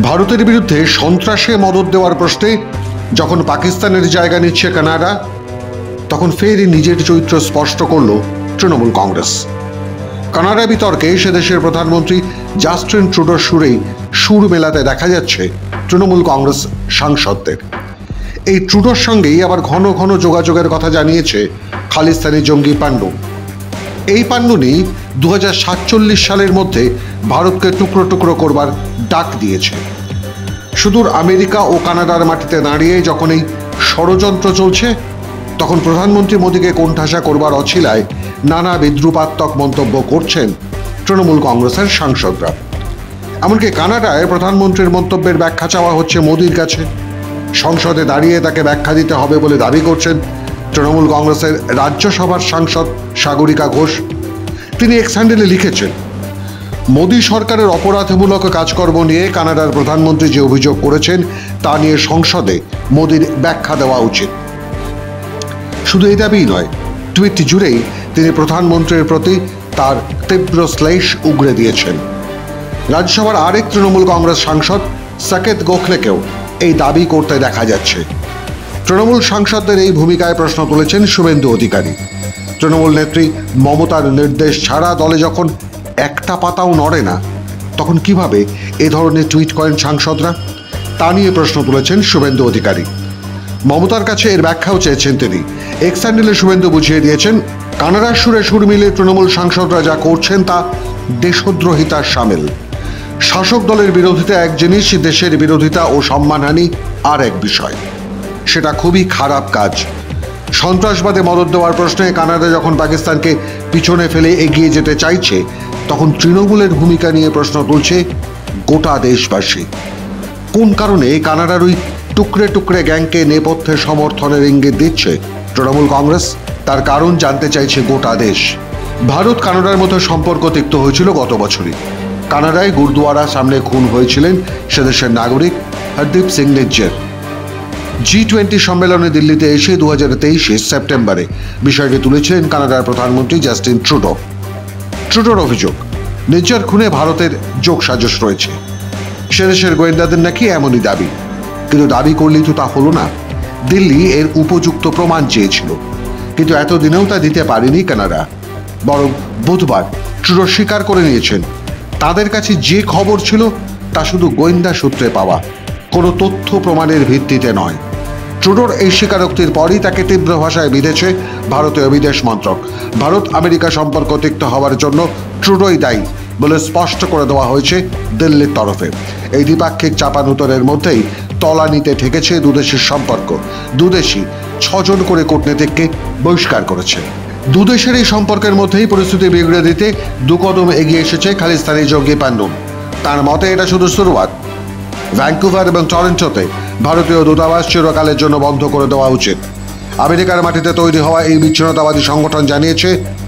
ভারতের বিরুদ্ধে সন্ত্রাসে মদদ দেওয়ার প্রশ্নে যখন পাকিস্তানের জায়গা নিচ্ছে কানাডা, তখন ফের নিজের চরিত্র স্পষ্ট করল তৃণমূল কংগ্রেস। কানাডা বিতর্কে সে দেশের প্রধানমন্ত্রী জাস্টিন ট্রুডোর সুরেই সুর মেলাতে দেখা যাচ্ছে তৃণমূল কংগ্রেস সাংসদদের। এই ট্রুডোর সঙ্গেই আবার ঘন ঘন যোগাযোগের কথা জানিয়েছে খালিস্তানি জঙ্গি পান্ডু। এই পান্ডুনি 2047 সালের মধ্যে ভারতকে টুকরো টুকরো করবার ডাক দিয়েছে। সুদূর আমেরিকা ও কানাডার মাটিতে দাঁড়িয়ে যখন এই ষড়যন্ত্র চলছে, তখন প্রধানমন্ত্রী মোদীকে কোণঠাসা করবার অছিলায় নানা বিদ্রুপাত্মক মন্তব্য করছেন তৃণমূল কংগ্রেসের সাংসদরা। এমনকি কানাডায় প্রধানমন্ত্রীর মন্তব্যের ব্যাখ্যা চাওয়া হচ্ছে মোদীর কাছে। সংসদে দাঁড়িয়ে তাকে ব্যাখ্যা দিতে হবে বলে দাবি করছেন তৃণমূল কংগ্রেসের রাজ্যসভার সাংসদ সাগরিকা ঘোষ। তিনি এক্স হ্যান্ডেলে লিখেছেন, মোদী সরকারের অপরাধমূলক কাজকর্ম নিয়ে কানাডার প্রধানমন্ত্রী যে অভিযোগ করেছেন তা নিয়ে সংসদে মোদীর ব্যাখ্যা দেওয়া উচিত। শুধু এই দাবিই নয়, টুইট জুড়েই তিনি প্রধানমন্ত্রীর প্রতি তার তীব্র শ্লেষ উগরে দিয়েছেন। রাজ্যসভার আরেক তৃণমূল কংগ্রেস সাংসদ সাকেত গোখলেকেও এই দাবি করতে দেখা যাচ্ছে। তৃণমূল সাংসদদের এই ভূমিকায় প্রশ্ন তুলেছেন শুভেন্দু অধিকারী। তৃণমূল নেত্রী মমতার নির্দেশ ছাড়া দলে যখন একটা পাতাও নড়ে না, তখন কিভাবে এ ধরনের টুইট করেন সাংসদরা, তা নিয়ে প্রশ্ন তুলেছেন শুভেন্দু অধিকারী। মমতার কাছে এর ব্যাখ্যাও চেয়েছেন তিনি। এক্স হ্যান্ডেলে শুভেন্দু বুঝিয়ে দিয়েছেন, কানাডার সুরে সুর মিলে তৃণমূল সাংসদরা যা করছেন তা দেশদ্রোহিতার সামিল। শাসক দলের বিরোধিতা এক জিনিস, দেশের বিরোধিতা ও সম্মানহানি আর এক বিষয়। সেটা খুবই খারাপ কাজ। সন্ত্রাসবাদে মদদ দেওয়ার প্রশ্নে কানাডা যখন পাকিস্তানকে পিছনে ফেলে এগিয়ে যেতে চাইছে, তখন তৃণমূলের ভূমিকা নিয়ে প্রশ্ন তুলছে গোটা দেশবাসী। কোন কারণে কানাডার ওই টুকরে টুকরে গ্যাংকে নেপথ্যে সমর্থনের ইঙ্গিত দিচ্ছে তৃণমূল কংগ্রেস, তার কারণ জানতে চাইছে গোটা দেশ। ভারত কানাডার মধ্যে সম্পর্ক তিক্ত হয়েছিল গত বছরই। কানাডায় গুরুদুয়ারা সামনে খুন হয়েছিলেন সেদেশের নাগরিক হরদীপ সিং নিজ্জর। G20 সম্মেলনে দিল্লিতে এসে 2023 সেপ্টেম্বরে বিষয়টি তুলেছিলেন কানাডার প্রধানমন্ত্রী জাস্টিন ট্রুডো। ট্রুডোর অভিযোগ, নিজ্জর খুনে ভারতের যোগসাজশ রয়েছে। সেদেশের গোয়েন্দাদের নাকি এমনই দাবি, কিন্তু দাবি করলেই তো তা হলো না। দিল্লি এর উপযুক্ত প্রমাণ চেয়েছিল, কিন্তু এতদিনেও তা দিতে পারেনি কানাডা। বরং বুধবার ট্রুডো স্বীকার করে নিয়েছেন তাদের কাছে যে খবর ছিল তা শুধু গোয়েন্দা সূত্রে পাওয়া, কোনো তথ্য প্রমাণের ভিত্তিতে নয়। ট্রুডোর এই স্বীকারোক্তির পরই তাকে তীব্র ভাষায় বিঁধেছে ভারতীয় বিদেশ মন্ত্রক। ভারত আমেরিকা সম্পর্ক তিক্ত হওয়ার জন্য ট্রুডোই দায়ী বলে স্পষ্ট করে দেওয়া হয়েছে দিল্লির তরফে। এই দ্বিপাক্ষিক চাপানুতরের মধ্যেই তলানিতে ঠেকেছে দুদেশের সম্পর্ক। দুদেশই 6 জন করে কূটনীতিককে বহিষ্কার করেছে। দুদেশের এই সম্পর্কের মধ্যেই পরিস্থিতি বিগড়ে দিতে 2 কদম এগিয়ে এসেছে খালিস্তানি জঙ্গি পান্ডু। তার মতে এটা শুধু শুরুয়াত। ভ্যাঙ্কুভার এবং টরন্টোতে ভারতীয় দূতাবাস চিরকালের জন্য বন্ধ করে দেওয়া উচিত। আমেরিকার মাটিতে তৈরি হওয়া এই বিচ্ছিন্নতাবাদী সংগঠন জানিয়েছে,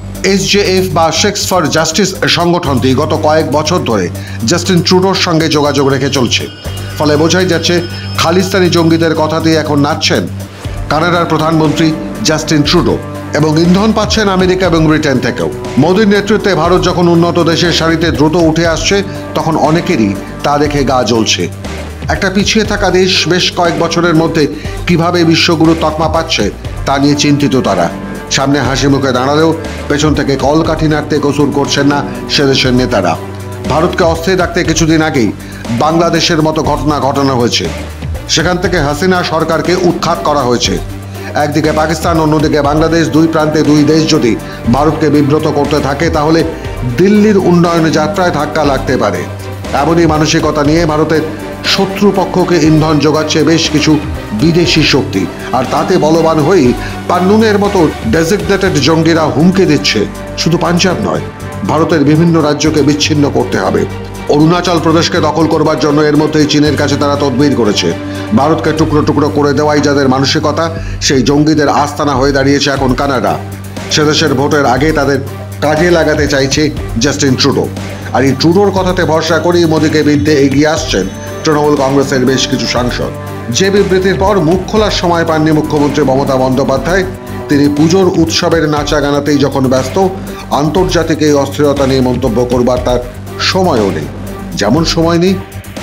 SJF বা শেক্স ফর জাস্টিস সংগঠনটি গত কয়েক বছর ধরে জাস্টিন ট্রুডোর সঙ্গে যোগাযোগ রেখে চলছে। ফলে বোঝাই যাচ্ছে খালিস্তানি জঙ্গিদের কথাতেই এখন নাচছেন কানাডার প্রধানমন্ত্রী জাস্টিন ট্রুডো, এবং ইন্ধন পাচ্ছেন আমেরিকা এবং ব্রিটেন থেকেও। মোদীর নেতৃত্বে ভারত যখন উন্নত দেশের সারিতে দ্রুত উঠে আসছে, তখন অনেকেরই তা দেখে গা জ্বলছে। একটা পিছিয়ে থাকা দেশ বেশ কয়েক বছরের মধ্যে কিভাবে বিশ্বগুরু তকমা পাচ্ছে তা নিয়ে চিন্তিত তারা। সামনে হাসি মুখে দাঁড়ালেও পেছন থেকে কলকাঠি নাড়তে কসুর করছেন না সেদেশের নেতারা। ভারতকে অস্থির রাখতে কিছুদিন আগেই বাংলাদেশের মতো ঘটনা ঘটানো হয়েছে। সেখান থেকে হাসিনা সরকারকে উৎখাত করা হয়েছে। একদিকে পাকিস্তান, অন্যদিকে বাংলাদেশ, দুই প্রান্তে দুই দেশ যদি ভারতকে বিব্রত করতে থাকে, তাহলে দিল্লির উন্নয়ন যাত্রায় ধাক্কা লাগতে পারে। এমনই মানসিকতা নিয়ে ভারতের শত্রুপক্ষকে ইন্ধন যোগাচ্ছে বেশ কিছু বিদেশি শক্তি। আর তাতে বলবান হয়েই পান্নুনের মতো ডেজিগনেটেড জঙ্গিরা হুমকি দিচ্ছে শুধু পাঞ্জাব নয়, ভারতের বিভিন্ন রাজ্যকে বিচ্ছিন্ন করতে হবে। অরুণাচল প্রদেশকে দখল করবার জন্য এর মধ্যেই চীনের কাছে তারা তদবির করেছে। ভারতকে টুকরো টুকরো করে দেওয়াই যাদের মানসিকতা, সেই জঙ্গিদের আস্তানা হয়ে দাঁড়িয়েছে এখন কানাডা। সেদেশের ভোটের আগে তাদের কাজে লাগাতে চাইছে জাস্টিন ট্রুডো। আর এই ট্রুডোর কথাতে ভরসা করেই মোদীকে বিরুদ্ধে এগিয়ে আসছেন তৃণমূল কংগ্রেসের বেশ কিছু সাংসদ। যে বিবৃতির পর মুখ খোলার সময় পাননি মুখ্যমন্ত্রী মমতা বন্দ্যোপাধ্যায়, তিনি পুজোর উৎসবের নাচা গানাতেই যখন ব্যস্ত, আন্তর্জাতিক এই অস্থিরতা নিয়ে মন্তব্য করবার তার সময়ও নেই। যেমন সময় নেই,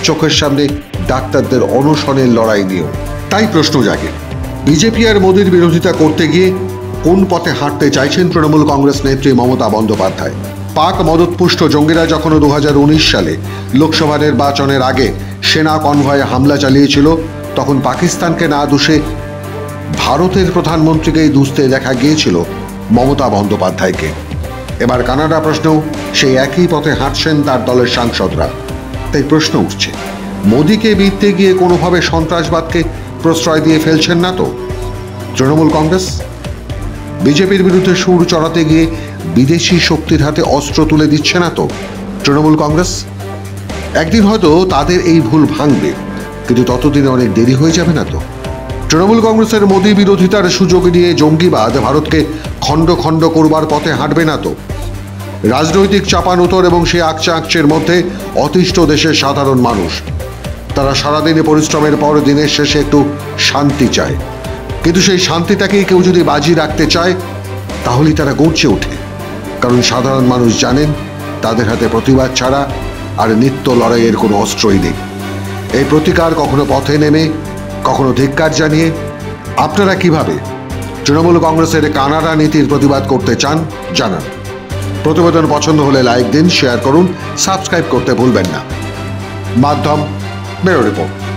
চোখের সামনে ডাক্তারদের অনশনের লড়াই নিয়েও। তাই প্রশ্ন জাগে, বিজেপি আর মোদীর বিরোধিতা করতে গিয়ে কোন পথে হাঁটতে চাইছেন তৃণমূল কংগ্রেস নেত্রী মমতা বন্দ্যোপাধ্যায়? পাক মদতপুষ্ট জঙ্গিরা যখন 2019 সালে লোকসভা নির্বাচনের আগে সেনা কনভয়ে হামলা চালিয়েছিল, তখন পাকিস্তানকে না দুষে ভারতের প্রধানমন্ত্রীকেই দুষতে দেখা গিয়েছিল মমতা বন্দ্যোপাধ্যায়কে। এবার কানাডা প্রশ্নেও সেই একই পথে হাঁটছেন তার দলের সাংসদরা। তাই প্রশ্ন উঠছে, মোদীকে বিঁধতে গিয়ে কোনোভাবে সন্ত্রাসবাদকে প্রশ্রয় দিয়ে ফেলছেন না তো তৃণমূল কংগ্রেস? বিজেপির বিরুদ্ধে সুর চড়াতে গিয়ে বিদেশি শক্তির হাতে অস্ত্র তুলে দিচ্ছে না তো তৃণমূল কংগ্রেস? একদিন হয়তো তাদের এই ভুল ভাঙবে, কিন্তু ততদিনে অনেক দেরি হয়ে যাবে না তো? তৃণমূল কংগ্রেসের মোদী বিরোধিতার সুযোগ নিয়ে জঙ্গিবাদ ভারতকে খণ্ড খণ্ড করবার পথে হাঁটবে না তো? রাজনৈতিক চাপানোতর এবং সেই আকচাকচের মধ্যে অতিষ্ঠ দেশের সাধারণ মানুষ, তারা সারাদিনে পরিশ্রমের পর দিনের শেষে একটু শান্তি চায়। কিন্তু সেই শান্তিটাকেই কেউ যদি বাজি রাখতে চায়, তাহলেই তারা গর্জে ওঠে। কারণ সাধারণ মানুষ জানেন তাদের হাতে প্রতিবাদ ছাড়া আর নিত্য লড়াইয়ের কোনো অস্ত্রই নেই। এই প্রতিকার কখনো পথে নেমে, কখনো ধিক্কার জানিয়ে। আপনারা কিভাবে তৃণমূল কংগ্রেসের কানাডা নীতির প্রতিবাদ করতে চান জানান। প্রতিবেদন পছন্দ হলে লাইক দিন, শেয়ার করুন, সাবস্ক্রাইব করতে ভুলবেন না। মাধ্যম ব্যুরো রিপোর্ট।